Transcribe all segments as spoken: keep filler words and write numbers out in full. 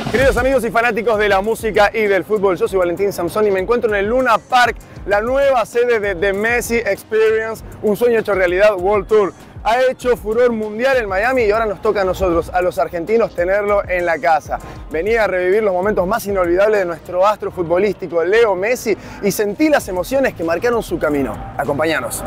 Queridos amigos y fanáticos de la música y del fútbol, yo soy Valentín Samson y me encuentro en el Luna Park, la nueva sede de The Messi Experience, un sueño hecho realidad World Tour. Ha hecho furor mundial en Miami y ahora nos toca a nosotros, a los argentinos, tenerlo en la casa. Venía a revivir los momentos más inolvidables de nuestro astro futbolístico, Leo Messi, y sentí las emociones que marcaron su camino. Acompáñanos.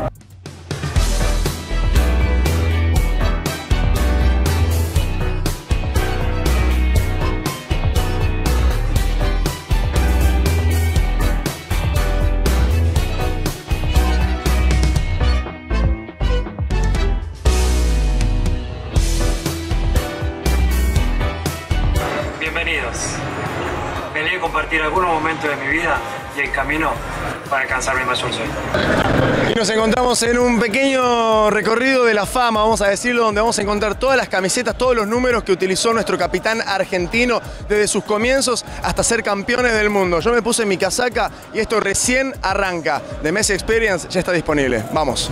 Bienvenidos. Venía a compartir algunos momentos de mi vida y el camino para alcanzar mi mayor sueño. Y nos encontramos en un pequeño recorrido de la fama, vamos a decirlo, donde vamos a encontrar todas las camisetas, todos los números que utilizó nuestro capitán argentino desde sus comienzos hasta ser campeones del mundo. Yo me puse mi casaca y esto recién arranca. The Messi Experience ya está disponible. Vamos.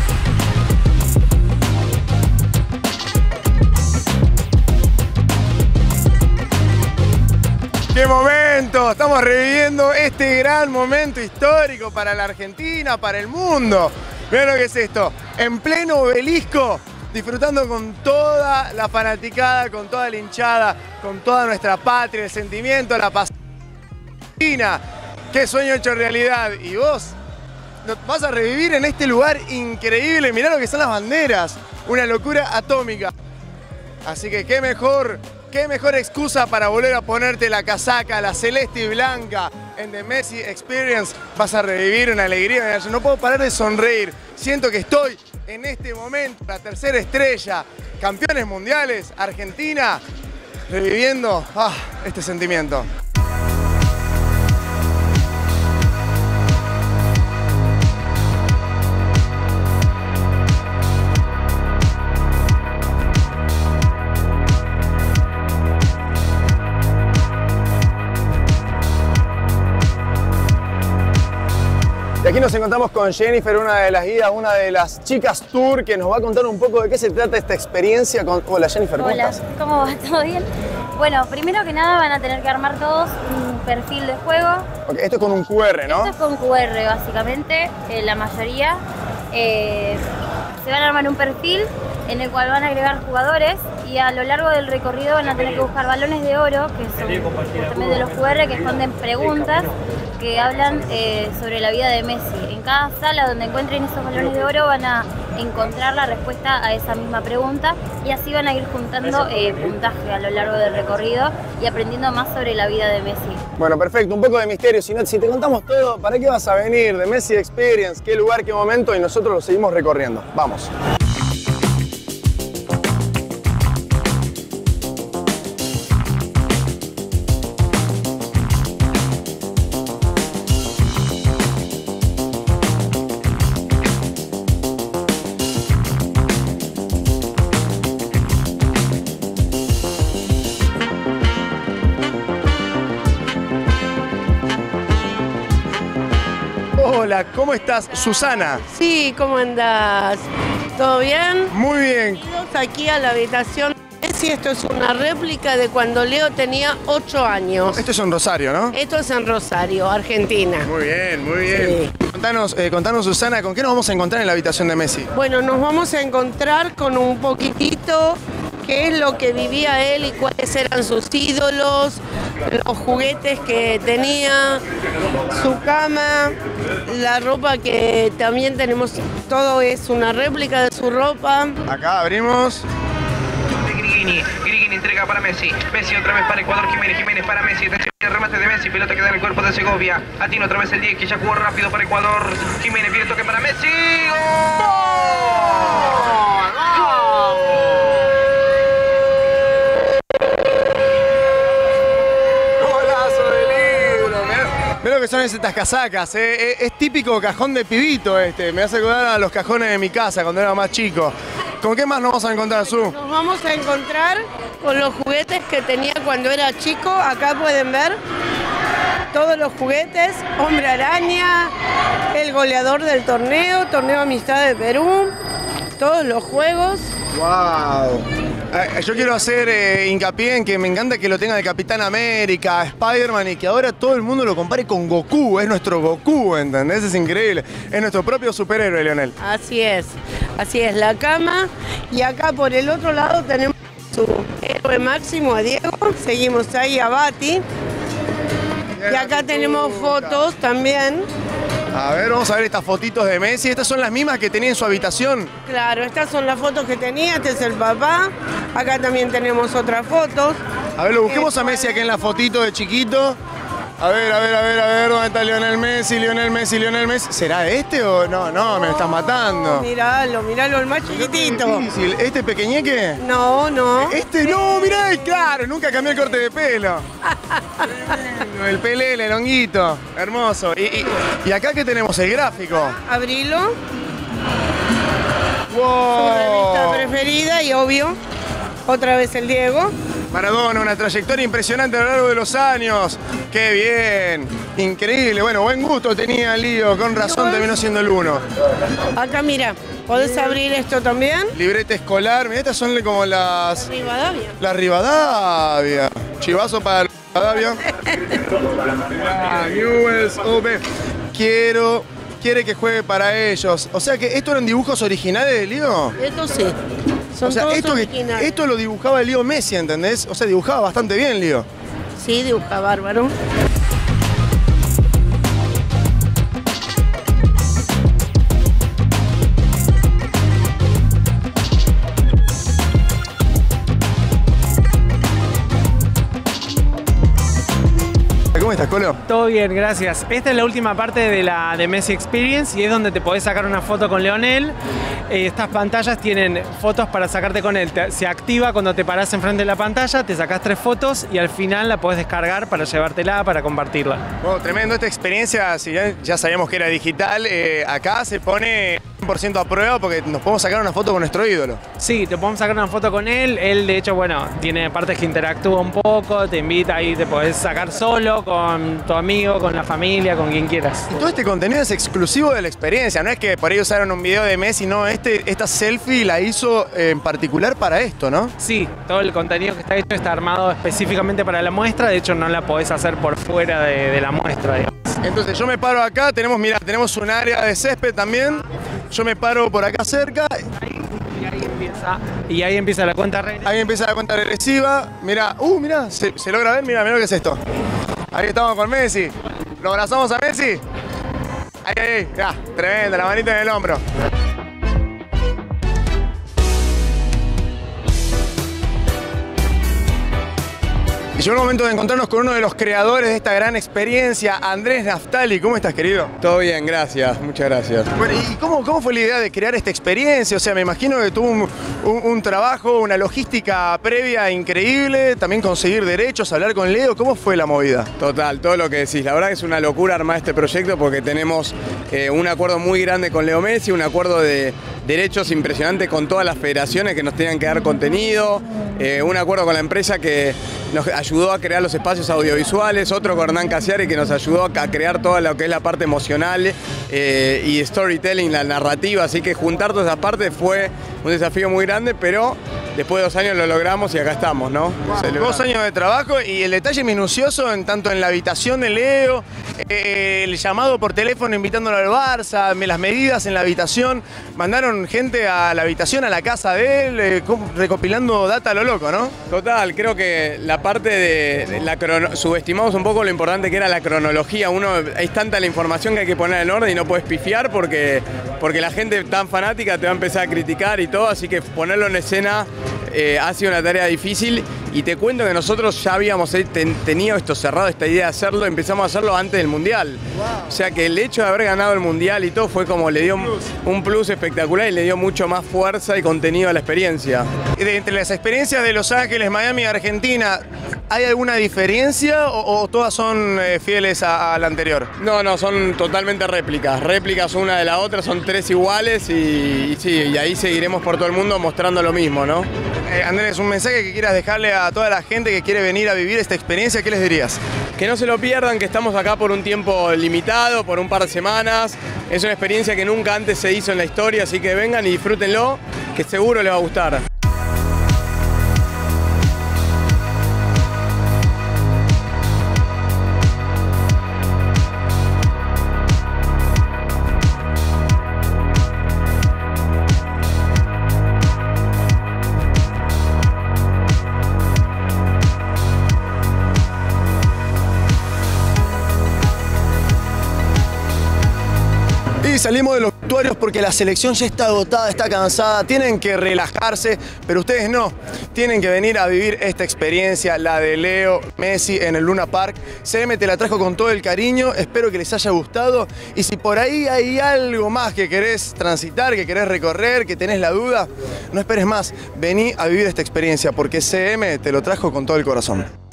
¡Qué momento! Estamos reviviendo este gran momento histórico para la Argentina, para el mundo. Miren lo que es esto, en pleno Obelisco, disfrutando con toda la fanaticada, con toda la hinchada, con toda nuestra patria, el sentimiento, la pasión. ¡Qué sueño hecho realidad! Y vos vas a revivir en este lugar increíble. Mirá lo que son las banderas, una locura atómica. Así que qué mejor... ¿Qué mejor excusa para volver a ponerte la casaca, la celeste y blanca en The Messi Experience? Vas a revivir una alegría. No puedo parar de sonreír. Siento que estoy en este momento, la tercera estrella, campeones mundiales, Argentina, reviviendo ah, este sentimiento. Y aquí nos encontramos con Jennifer, una de las guías, una de las chicas tour, que nos va a contar un poco de qué se trata esta experiencia. Con... Hola Jennifer, ¿cómo Hola, estás? ¿cómo va? ¿Todo bien? Bueno, primero que nada van a tener que armar todos un perfil de juego. Okay, esto es con un cu erre, ¿no? Esto es con cu erre, básicamente, eh, la mayoría. Eh, se van a armar un perfil en el cual van a agregar jugadores y a lo largo del recorrido van a tener que buscar balones de oro, que son justamente los cu erre que esconden preguntas que hablan eh, sobre la vida de Messi. En cada sala donde encuentren esos balones de oro van a encontrar la respuesta a esa misma pregunta y así van a ir juntando eh, puntaje a lo largo del recorrido y aprendiendo más sobre la vida de Messi. Bueno, perfecto, un poco de misterio. Si, no, si te contamos todo, ¿para qué vas a venir? The Messi Experience, qué lugar, qué momento, y nosotros lo seguimos recorriendo. Vamos. Hola, ¿cómo estás? Susana. Sí, ¿cómo andás? ¿Todo bien? Muy bien. Bienvenidos aquí a la habitación de Messi. Esto es una réplica de cuando Leo tenía ocho años. Esto es en Rosario, ¿no? Esto es en Rosario, Argentina. Muy bien, muy bien. Sí. Contanos, eh, contanos, Susana, ¿con qué nos vamos a encontrar en la habitación de Messi? Bueno, nos vamos a encontrar con un poquitito qué es lo que vivía él y cuáles eran sus ídolos, los juguetes que tenía, su cama, la ropa que también tenemos, todo es una réplica de su ropa. Acá abrimos. Grigini, Grigini entrega para Messi, Messi otra vez para Ecuador, Jiménez, Jiménez para Messi, atención, el remate de Messi, pelota queda en el cuerpo de Segovia, Atino otra vez el diez que ya jugó rápido para Ecuador, Jiménez viene toque para Messi, ¡gol! Mirá lo que son estas casacas, ¿eh? es, es típico cajón de pibito este, me hace acordar a los cajones de mi casa cuando era más chico. ¿Con qué más nos vamos a encontrar, Su? Nos vamos a encontrar con los juguetes que tenía cuando era chico, acá pueden ver todos los juguetes, Hombre Araña, el goleador del torneo, Torneo Amistad de Perú, todos los juegos. ¡Wow! Yo quiero hacer eh, hincapié en que me encanta que lo tenga de Capitán América, Spider-Man y que ahora todo el mundo lo compare con Goku. Es nuestro Goku, ¿entendés? Es increíble. Es nuestro propio superhéroe, Lionel. Así es, así es, la cama. Y acá por el otro lado tenemos su héroe máximo, a Diego. Seguimos ahí a Bati. Y acá tenemos fotos también. A ver, vamos a ver estas fotitos de Messi. Estas son las mismas que tenía en su habitación. Claro, estas son las fotos que tenía. Este es el papá. Acá también tenemos otras fotos. A ver, lo busquemos a Messi aquí en la fotito de chiquito. A ver, a ver, a ver, a ver, ¿dónde está Lionel Messi? Lionel Messi, Lionel Messi. ¿Será este o no? No, me estás matando. Miralo, miralo, el más chiquitito. Difícil. ¿Este pequeñeque? No, no. Este no, mirá, claro, nunca cambié el corte de pelo. El pelele, el honguito. Hermoso. Y, y, y acá que tenemos el gráfico. Abrilo. Wow. Su revista preferida y obvio, otra vez el Diego. Maradona, una trayectoria impresionante a lo largo de los años. ¡Qué bien! Increíble. Bueno, buen gusto tenía Lío. Con razón terminó siendo el uno. Acá mira, podés abrir esto también. Libreta escolar. Mirá, estas son como las... Rivadavia. La Rivadavia. Chivazo para la Rivadavia. U S O B. Quiero... Quiere que juegue para ellos. O sea que, ¿estos eran dibujos originales de Lío? Esto sí. Son o sea, todos esto, originales. esto lo dibujaba Lío Messi, ¿entendés? O sea, dibujaba bastante bien, Lío. Sí, dibuja bárbaro. ¿Cómo estás, Colo? Todo bien, gracias. Esta es la última parte de la de Messi Experience y es donde te podés sacar una foto con Lionel. Eh, estas pantallas tienen fotos para sacarte con él. Te, se activa cuando te parás enfrente de la pantalla, te sacás tres fotos y al final la podés descargar para llevártela, para compartirla. Bueno, tremendo esta experiencia. Si ya, ya sabíamos que era digital, eh, acá se pone cien por ciento a prueba porque nos podemos sacar una foto con nuestro ídolo. Sí, te podemos sacar una foto con él. Él, de hecho, bueno, tiene partes que interactúa un poco, te invita y te podés sacar solo, con tu amigo, con la familia, con quien quieras. Y todo este contenido es exclusivo de la experiencia. No es que por ahí usaron un video de Messi, no. Este, esta selfie la hizo en particular para esto, ¿no? Sí, todo el contenido que está hecho está armado específicamente para la muestra. De hecho, no la podés hacer por fuera de, de la muestra, digamos. Entonces yo me paro acá, tenemos, mira, tenemos un área de césped también. Yo me paro por acá cerca. Y ahí empieza, y ahí empieza la cuenta regresiva. Ahí empieza la cuenta regresiva. Mira, uh, mira, se, se logra ver, mira, mira lo que es esto. Ahí estamos con Messi. ¿Lo abrazamos a Messi? Ahí, ahí, ya, tremenda, la manita en el hombro. Y llegó el momento de encontrarnos con uno de los creadores de esta gran experiencia, Andrés Naftali. ¿Cómo estás, querido? Todo bien, gracias, muchas gracias. Bueno, ¿y cómo, cómo fue la idea de crear esta experiencia? O sea, me imagino que tuvo un, un, un trabajo, una logística previa increíble, también conseguir derechos, hablar con Leo. ¿Cómo fue la movida? Total, todo lo que decís. La verdad que es una locura armar este proyecto porque tenemos eh, un acuerdo muy grande con Leo Messi, un acuerdo de derechos impresionante con todas las federaciones que nos tenían que dar contenido, eh, un acuerdo con la empresa que nos ayudó a crear los espacios audiovisuales, otro con Hernán Casiari que nos ayudó a crear toda lo que es la parte emocional eh, y storytelling, la narrativa, así que juntar todas esas partes fue un desafío muy grande, pero después de dos años lo logramos y acá estamos, ¿no? Wow, dos años de trabajo y el detalle minucioso en tanto en la habitación de Leo, eh, el llamado por teléfono invitándolo al Barça, las medidas en la habitación, mandaron gente a la habitación, a la casa de él, eh, recopilando data a lo loco, ¿no? Total, creo que la parte de, de la crono, subestimamos un poco lo importante que era la cronología. Uno, es tanta la información que hay que poner en orden y no puedes pifiar porque, porque la gente tan fanática te va a empezar a criticar y todo, así que ponerlo en escena eh, ha sido una tarea difícil. Y te cuento que nosotros ya habíamos ten, tenido esto cerrado, esta idea de hacerlo, empezamos a hacerlo antes del Mundial. Wow. O sea que el hecho de haber ganado el Mundial y todo fue como le dio un plus, un plus espectacular y le dio mucho más fuerza y contenido a la experiencia. De entre las experiencias de Los Ángeles, Miami y Argentina, ¿hay alguna diferencia o, o todas son eh, fieles a, a la anterior? No, no, son totalmente réplicas. Réplicas una de la otra, son tres iguales y, y sí, y ahí seguiremos por todo el mundo mostrando lo mismo, ¿no? Eh, Andrés, un mensaje que quieras dejarle a toda la gente que quiere venir a vivir esta experiencia, ¿qué les dirías? Que no se lo pierdan, que estamos acá por un tiempo limitado, por un par de semanas. Es una experiencia que nunca antes se hizo en la historia, así que vengan y disfrútenlo, que seguro les va a gustar. salimos de los vestuarios porque la selección ya está agotada, está cansada, tienen que relajarse, pero ustedes no. Tienen que venir a vivir esta experiencia, la de Leo Messi en el Luna Park. C M te la trajo con todo el cariño, espero que les haya gustado. Y si por ahí hay algo más que querés transitar, que querés recorrer, que tenés la duda, no esperes más. Vení a vivir esta experiencia porque C M te lo trajo con todo el corazón.